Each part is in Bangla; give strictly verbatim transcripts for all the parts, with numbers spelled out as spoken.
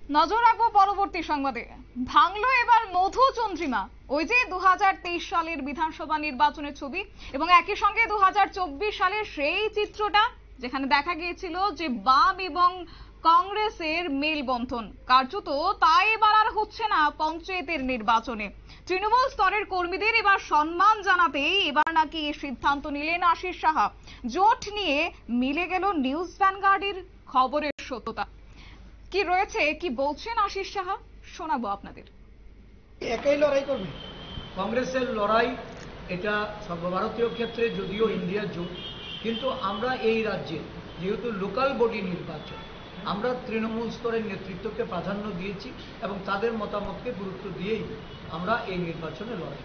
নজর রাখবো পরবর্তী সংবাদে। ভাঙলো এবার মধু চন্দ্রিমা, ওই যে দু হাজার তেইশ সালের বিধানসভা নির্বাচনের ছবি এবং একই সঙ্গে দু হাজার চব্বিশ সালের সেই চিত্রটা যেখানে দেখা গিয়েছিল যে বাম এবং কংগ্রেসের মেলবন্ধন, কার্যত তাই এবার আর হচ্ছে না পঞ্চায়েতের নির্বাচনে। তৃণমূল স্তরের কর্মীদের এবার সম্মান জানাতেই এবার নাকি এই সিদ্ধান্ত নিলেন আশিস সাহা। জোট নিয়ে মিলে গেল নিউজ ভ্যানগার্ডের খবরের সত্যতা। কি রয়েছে, কি বলছেন আশিস সাহা, শোনাবো আপনাদের। একাই লড়াই করবে কংগ্রেসের লড়াই, এটা সর্বভারতীয় ক্ষেত্রে যদিও ইন্ডিয়া জোট, কিন্তু আমরা এই রাজ্যে যেহেতু লোকাল বডি নির্বাচন, আমরা তৃণমূল স্তরের নেতৃত্বকে প্রাধান্য দিয়েছি এবং তাদের মতামতকে গুরুত্ব দিয়েই আমরা এই নির্বাচনে লড়াই।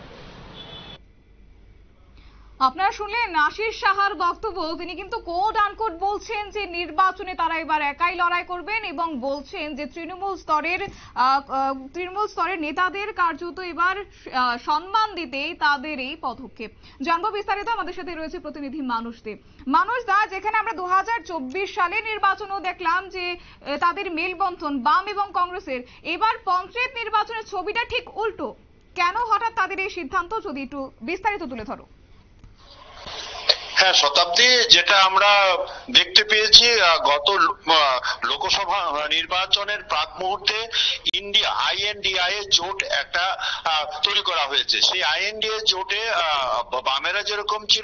আপনারা শুনলেন আশিস সাহার বক্তব্য। তিনি কিন্তু কোড আনকোড বলছেন যে নির্বাচনে তারা এবার একাই লড়াই করবেন এবং বলছেন যে তৃণমূল স্তরের তৃণমূল স্তরের নেতাদের কার্যত এবার সম্মান দিতেই তাদের এই পদক্ষেপ। জানবো বিস্তারিত, আমাদের সাথে রয়েছে প্রতিনিধি মানুষ দে। মানুষ দা, যেখানে আমরা দু হাজার চব্বিশ সালে নির্বাচনেও দেখলাম যে তাদের মেলবন্ধন বাম এবং কংগ্রেসের, এবার পঞ্চায়েত নির্বাচনের ছবিটা ঠিক উল্টো। কেন হঠাৎ তাদের এই সিদ্ধান্ত, যদি একটু বিস্তারিত তুলে ধরো। হ্যাঁ শতাব্দী, যেটা আমরা দেখতে পেয়েছি গত লোকসভা নির্বাচনের প্রাক মুহূর্তে ইন্ডিয়া আইএনডিআই জোট একটা তৈরি করা হয়েছে। সেই আইএনডিএ জোটে বামেরা যেরকম ছিল,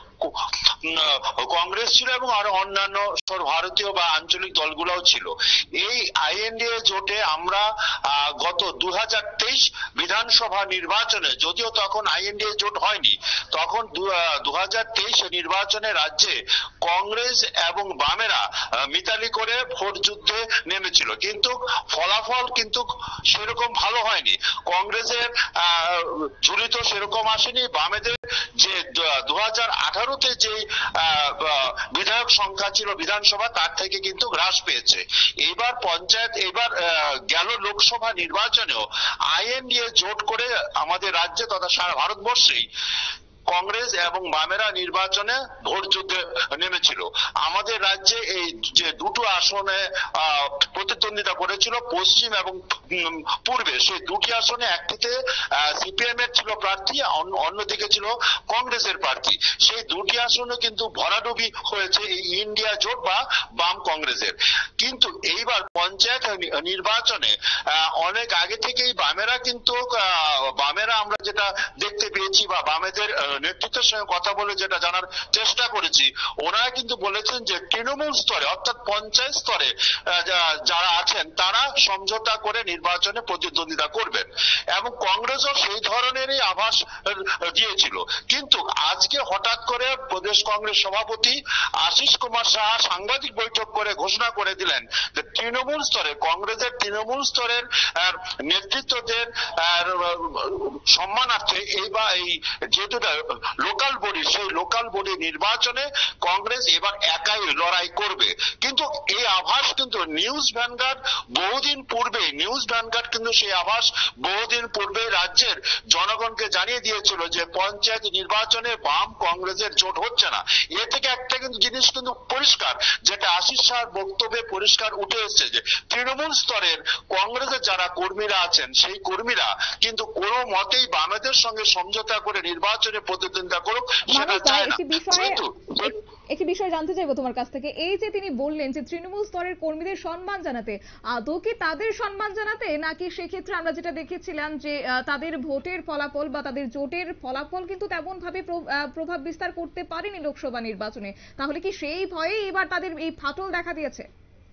কংগ্রেস ছিল এবং আরো অন্যান্য সর্বভারতীয় বা আঞ্চলিক দলগুলোও ছিল। এই আইএনডিএ জোটে আমরা গত দু হাজার তেইশ বিধানসভা নির্বাচনে, যদিও তখন আইএনডিএ জোট হয়নি, তখন দু হাজার তেইশ নির্বাচনে রাজ্যে কংগ্রেস এবং বামেরা মিতালি করে ভোট যুদ্ধে নেমেছিল, কিন্তু ফলাফল কিন্তু সেরকম ভালো হয়নি। কংগ্রেসের ঝুলি তো সেরকম আসেনি, বামেদের যে দু হাজার আঠারোতে যে বিধায়ক সংখ্যা ছিল বিধানসভা, তার থেকে কিন্তু হ্রাস পেয়েছে। এইবার পঞ্চায়েত, এবার গেল লোকসভা নির্বাচনেও আইএনডিএ জোট করে আমাদের রাজ্যে তথা সারা ভারতবর্ষেই কংগ্রেস এবং বামেরা নির্বাচনে ভোট যুদ্ধে নেমেছিল। আমাদের রাজ্যে এই যে দুটো আসনে প্রতিদ্বন্দ্বিতা করেছিল, পশ্চিম এবং পূর্বে, সেই দুটি আসনে একটিতে সিপিএম এর ছিল প্রার্থী, অন্যদিকে ছিল কংগ্রেসের প্রার্থী। সেই দুটি আসনে কিন্তু ভরাডুবি হয়েছে এই ইন্ডিয়া জোট বা বাম কংগ্রেসের। কিন্তু এইবার পঞ্চায়েত নির্বাচনে অনেক আগে থেকেই বামেরা কিন্তু বামেরা আমরা যেটা দেখতে পেয়েছি বা বামেদের নেতৃত্বের সঙ্গে কথা বলে যেটা জানার চেষ্টা করেছি, ওনারা কিন্তু বলেছেন যে তৃণমূল স্তরে অর্থাৎ পঞ্চায়েত স্তরে যারা আছেন তারা সমঝোতা করে নির্বাচনে প্রতিদ্বন্দ্বিতা করবেন, এবং কংগ্রেসও সেই ধরনেরই আভাস দিয়েছিল। কিন্তু আজকে হঠাৎ করে প্রদেশ কংগ্রেস সভাপতি আশিস কুমার সাহা সাংবাদিক বৈঠক করে ঘোষণা করে দিলেন যে তৃণমূল স্তরে কংগ্রেসের তৃণমূল স্তরের নেতৃত্বদের সম্মানার্থে এইবার এই যেহেতু লোকাল বডি, সেই লোকাল বডি নির্বাচনে কংগ্রেস এবার একাই লড়াই করবে। কিন্তু এই আভাস কিন্তু নিউজ ভ্যানগার্ড বহুদিন পূর্বে নিউজ ভ্যানগার্ড কিন্তু সেই আভাস বহুদিন পূর্বে রাজ্যের জনগণকে জানিয়ে দিয়েছিল যে পঞ্চায়েত নির্বাচনে বাম কংগ্রেসের জোট হচ্ছে না। এ থেকে একটা কিন্তু জিনিস কিন্তু পরিষ্কার, যেটা আশিস শাহর বক্তব্যে পরিষ্কার উঠে এসেছে যে তৃণমূল স্তরের কংগ্রেসের যারা কর্মীরা আছেন, সেই কর্মীরা কিন্তু কোনো মতেই বামেদের সঙ্গে সমঝোতা করে নির্বাচনে প্রতিদ্বন্দ্বিতা করুক সেটা চায় না। একটি বিষয় জানতে চাইবো তোমার কাছ থেকে, এই যে তিনি বললেন যে তৃণমূল স্তরের কর্মীদের সম্মান জানাতে, আদৌ কি তাদের সম্মান জানাতে, নাকি সেক্ষেত্রে আমরা যেটা দেখেছিলাম যে তাদের ভোটের ফলাফল বা তাদের জোটের ফলাফল কিন্তু তেমন ভাবে প্রভাব বিস্তার করতে পারেনি লোকসভা নির্বাচনে, তাহলে কি সেই ভয়ে এবার তাদের এই ফাটল দেখা দিয়েছে?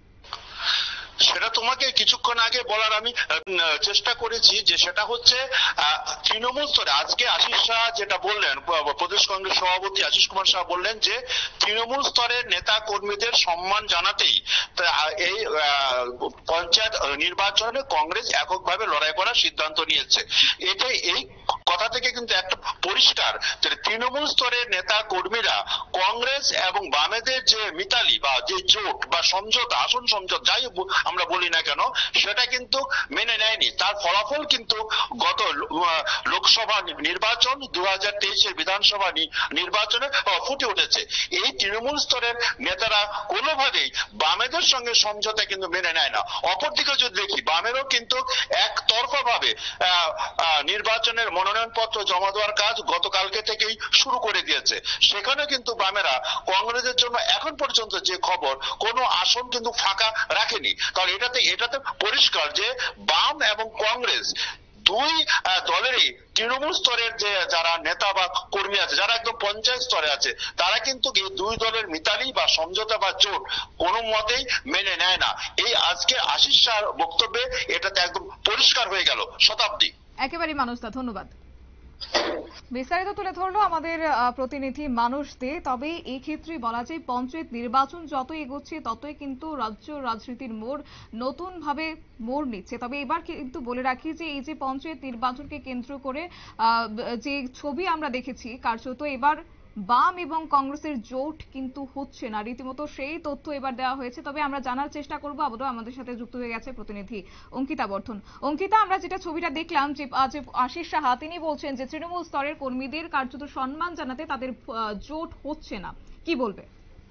সেটা তোমাকে কিছুক্ষণ আগে বলার আমি চেষ্টা করেছি, যে সেটা হচ্ছে তৃণমূল স্তরে আজকে আশিস শাহ যেটা বললেন, প্রদেশ কংগ্রেস সভাপতি আশিস কুমার শাহ বললেন যে তৃণমূল স্তরের নেতা কর্মীদের সম্মান জানাতেই এই পঞ্চায়েত নির্বাচনে কংগ্রেস এককভাবে লড়াই করার সিদ্ধান্ত নিয়েছে। এটাই এই কথা থেকে কিন্তু একটা পরিষ্কার যে তৃণমূল স্তরের নেতা কর্মীরা কংগ্রেস এবং বামেদের যে মিতালি বা যে জোট বা সমঝোতা, আসন সমঝোতা, যাই আমরা বলি না কেন, সেটা কিন্তু মেনে নেয়নি। তার ফলাফল কিন্তু গত লোকসভা নির্বাচন, দু হাজার তেইশের বিধানসভা নির্বাচনে ফুটে উঠেছে। এই তৃণমূল স্তরের নেতারা কোনোভাবেই বামেদের সঙ্গে সমঝোতা কিন্তু মেনে নেয় না। অপরদিকে যদি দেখি, বামেরও কিন্তু একতরফা ভাবে নির্বাচনের মনোনয়ন পত্র জমা দেওয়ার কাজ গতকালকে থেকেই শুরু করে দিয়েছে। সেখানে কিন্তু বামেরা কংগ্রেসের জন্য এখন পর্যন্ত যে খবর, কোনো আসন কিন্তু ফাঁকা রাখেনি। কারণ এটাতে এটাতে পরিষ্কার যে বাম এবং কংগ্রেস দুই দলেরই তৃণমূল স্তরের যে যারা নেতা বা কর্মী আছে, যারা একদম পঞ্চায়েত স্তরে আছে, তারা কিন্তু এই দুই দলের মিতালি বা সমঝোতা বা জোট কোনো মতেই মেনে নেয় না। এই আজকে আশিস শাহর বক্তব্যে এটাতে একদম পরিষ্কার হয়ে গেল। শতাব্দী। একেবারে মানুষদা, ধন্যবাদ। বিস্তারিত তুলে ধরলো আমাদের প্রতিনিধি মানুষ দে। তবে এই ক্ষেত্রে বলা যায় পঞ্চায়েত নির্বাচন যত এগোচ্ছে ততই কিন্তু রাজ্য রাজনীতির মোড় নতুন ভাবে মোড় নিচ্ছে। তবে এবার কিন্তু বলে রাখি যে এই যে পঞ্চায়েত নির্বাচনকে কেন্দ্র করে যে ছবি আমরা দেখেছি, কার্যত এবার বাম এবং কংগ্রেসের জোট কিন্তু হচ্ছে না, রীতিমতো সেই তথ্য এবার দেওয়া হয়েছে। তবে আমরা জানার চেষ্টা করবো, আবারও আমাদের সাথে যুক্ত হয়ে গেছে প্রতিনিধি অঙ্কিতা বর্ধন। অঙ্কিতা, আমরা যেটা ছবিটা দেখলাম যে আশিস সাহা তিনি বলছেন যে তৃণমূল স্তরের কর্মীদের কার্যত সম্মান জানাতে তাদের জোট হচ্ছে না, কি বলবে?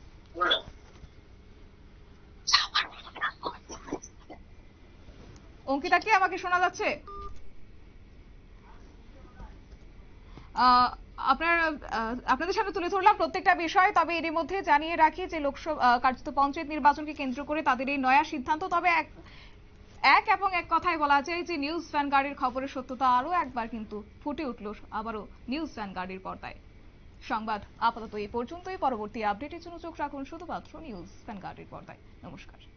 অঙ্কিতা, কি আমাকে শোনা যাচ্ছে? আহ আপনার আপনাদের সামনে তুলে ধরলাম প্রত্যেকটা বিষয়। তবে এর মধ্যে জানিয়ে রাখি যে লোকসভা কার্যত পঞ্চায়েত নির্বাচনকে কেন্দ্র করে তাদের এই নয়া সিদ্ধান্ত। তবে এক এক এবং এক কথায় বলা যায় যে নিউজ ভ্যানগার্ডের খবরের সত্যতা আরো একবার কিন্তু ফুটে উঠল আবারও নিউজ ভ্যানগার্ডের পর্দায়। সংবাদ আপাতত এই পর্যন্তই। পরবর্তী আপডেটের জন্য চোখ রাখুন শুধুমাত্র নিউজ ভ্যানগার্ডের পর্দায়। নমস্কার।